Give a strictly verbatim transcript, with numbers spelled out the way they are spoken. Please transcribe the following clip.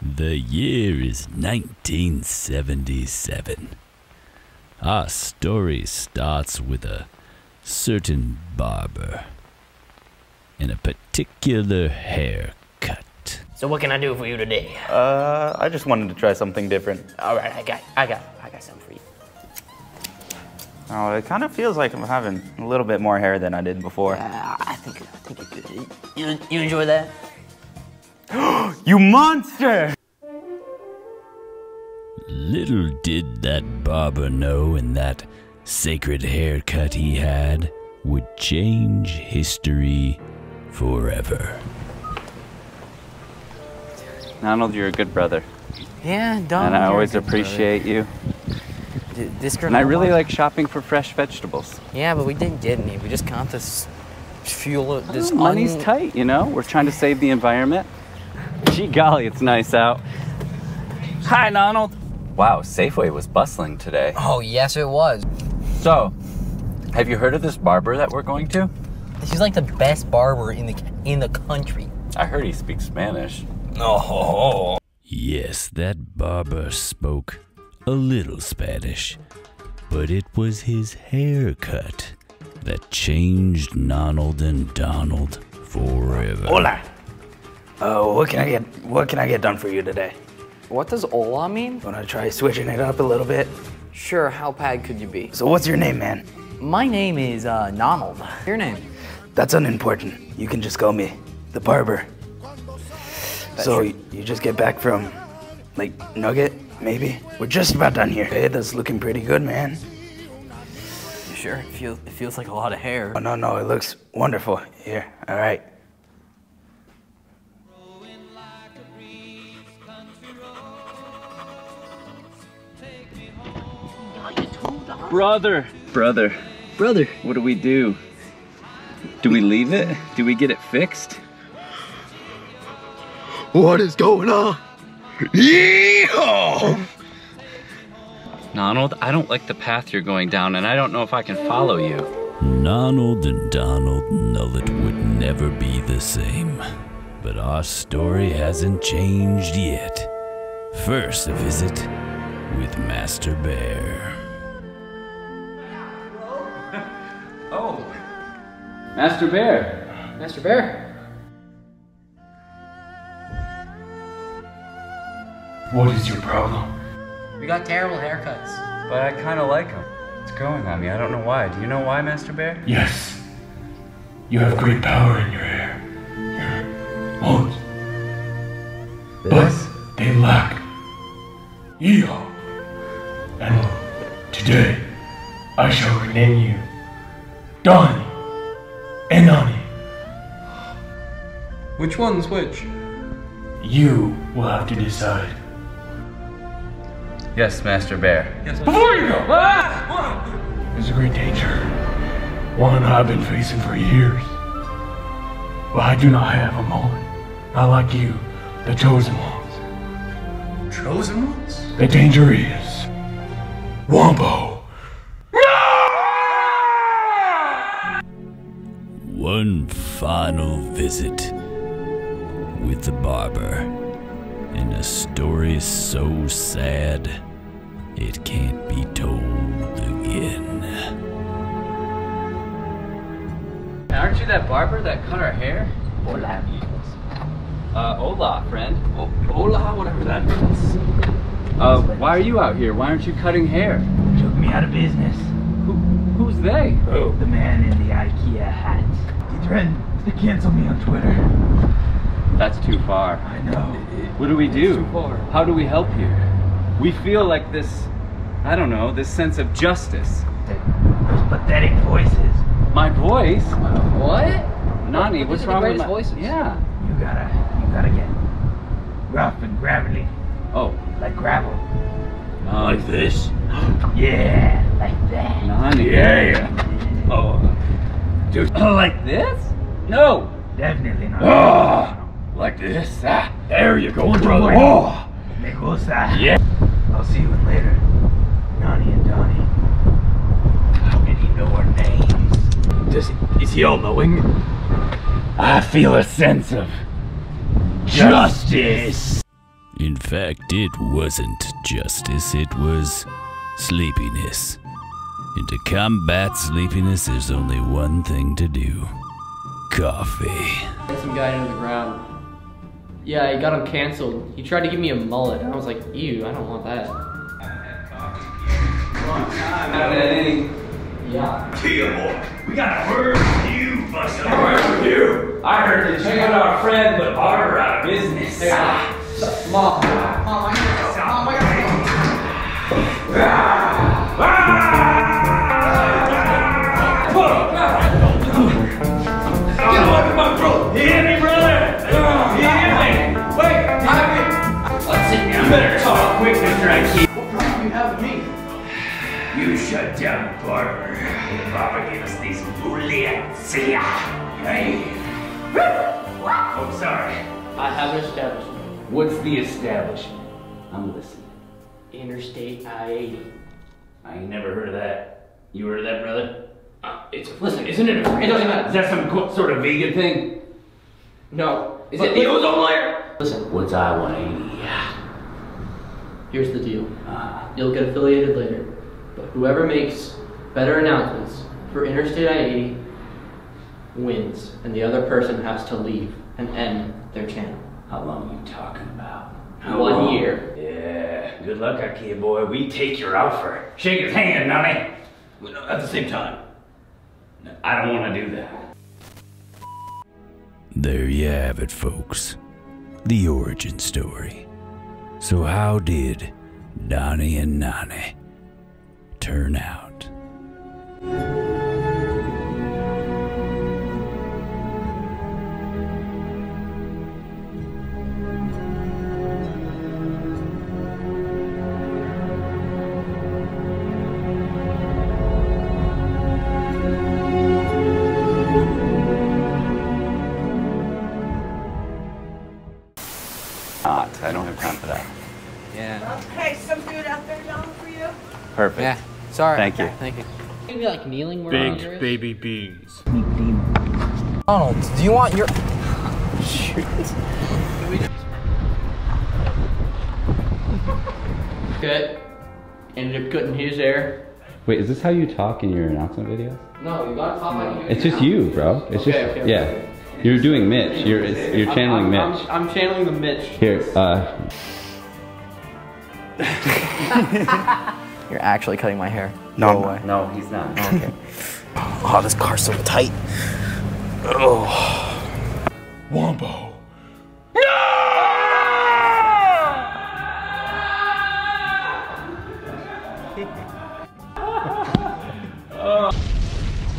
The year is nineteen seventy-seven. Our story starts with a certain barber and a particular haircut. So what can I do for you today? Uh, I just wanted to try something different. All right, I got, I got, I got something for you. Oh, it kind of feels like I'm having a little bit more hair than I did before. Uh, I think, I think you're good. You, you enjoy that? You monster! Little did that barber know, and that sacred haircut he had would change history forever. Donald, you're a good brother. Yeah, Donald. And I always appreciate you. D this girl And I really like shopping for fresh vegetables. Yeah, but we didn't get any. We just got this fuel. This oh, money's un tight, you know? We're trying to save the environment. Gee golly, it's nice out. Hi, Donald. Wow, Safeway was bustling today. Oh, yes, it was. So, have you heard of this barber that we're going to? He's like the best barber in the in the country. I heard he speaks Spanish. Oh. Yes, that barber spoke a little Spanish, but it was his haircut that changed Donald and Donald forever. Hola. Uh, what can I get? What can I get done for you today? What does hola mean? Wanna try switching it up a little bit? Sure, how bad could you be? So what's your name, man? My name is uh, Nonald. Your name? That's unimportant. You can just call me the barber. That's so true. you just get back from, like, Nugget, maybe? We're just about done here. Hey, that's looking pretty good, man. Sure, it feels, it feels like a lot of hair. Oh, no, no, it looks wonderful. Here, all right. Brother. Brother. Brother. What do we do? Do we leave it? Do we get it fixed? What is going on? Yeehaw! Donald, I don't like the path you're going down, and I don't know if I can follow you. Donald and Donald Nullet would never be the same. But our story hasn't changed yet. First, a visit with Master Bear. Oh, Master Bear. Master Bear. What is your problem? We got terrible haircuts. But I kind of like them. It's growing on me. I don't know why. Do you know why, Master Bear? Yes. You have great power in your hair. Your moles. But they lack Yeehaw. And today, I shall rename you Donald and Nonald. Which one's which? You will have to decide. Yes, Master Bear. Yes, Before you go! Ah! There's a great danger. One I've been facing for years. But I do not have a mullet. Not like you, the chosen ones. Chosen ones? The danger is Wombo. One final visit with the barber, and a story so sad it can't be told again. Aren't you that barber that cut our hair? Hola. Uh, hola, friend. Oh, hola, whatever that means. Uh, why are you out here? Why aren't you cutting hair? Took me out of business. Who, who's they? Oh, the man in the Ikea hat. He threatened to cancel me on Twitter. That's too far. I know. What do we do? too far. How do we help you? We feel like this, I don't know, this sense of justice. Those pathetic voices. My voice? What? Nani, These what's are the wrong with greatest my... voices. Yeah. You gotta, you gotta get rough and gravelly, Oh. like gravel. Um, Like this? Yeah, like that. Nani. Yeah. Oh. Dude. like this? No. Definitely not. Oh. Like this? Ah. There you go, brother. Oh. Me gusta. Yeah. I'll see you in later. Nani and Donnie. How did he know our names? Does, is he all-knowing? I feel a sense of justice. In fact, it wasn't justice, it was sleepiness. And to combat sleepiness, there's only one thing to do. Coffee. Some guy into the ground. Yeah, he got him canceled. He tried to give me a mullet, and I was like, ew, I don't want that. Yeah. Ikea Boy, we got a word for you, Buster. A word for you. I heard that you got our friend the Barber out of business. Hey, Mom. Mom, I gotta go. Mom, I Get away from my throat. You hear me, brother? You hear me? Wait, I mean, let's see. You better talk quick, Mister Ikea. What problem do you have with me? You shut down Barber. Barber gave us these bullets. Hey. Oh, sorry. I have an establishment. What's the establishment? I'm listening. Interstate I eighty. I ain't never heard of that. You heard of that, brother? Uh, it's listen, isn't it? A, It doesn't matter. Is that some co- sort of vegan thing? No. Is it the ozone layer? Listen, What's I one eighty? here's the deal. Uh, You'll get affiliated later, but whoever makes better announcements for Interstate I eighty wins, and the other person has to leave and end their channel. how long are you talking about? One long? year. Yeah. Good luck, Ikea Boy. We take your offer. Shake his hand, Nonny. At the same time. I don't want to do that. There you have it, folks. The origin story. So how did Donnie and Nonnie turn out? Not. I don't have time for that. Yeah. Okay, some food out there, Donald, for you. Perfect. Yeah. Sorry. Thank you. Thank you. Maybe like kneeling where Anger Baked is? baby beans. Donald, do you want your... Okay. Ended up cutting his hair. Wait, is this how you talk in your announcement videos? No, you gotta talk like you do It's just now. you, bro. It's Okay, just okay, yeah. okay. You're doing Mitch. You're it's, you're channeling I'm, Mitch. I'm, I'm channeling the Mitch. Here, uh, You're actually cutting my hair. no, Go away. no, he's not. Okay. Oh, this car's so tight. Oh. Wombo.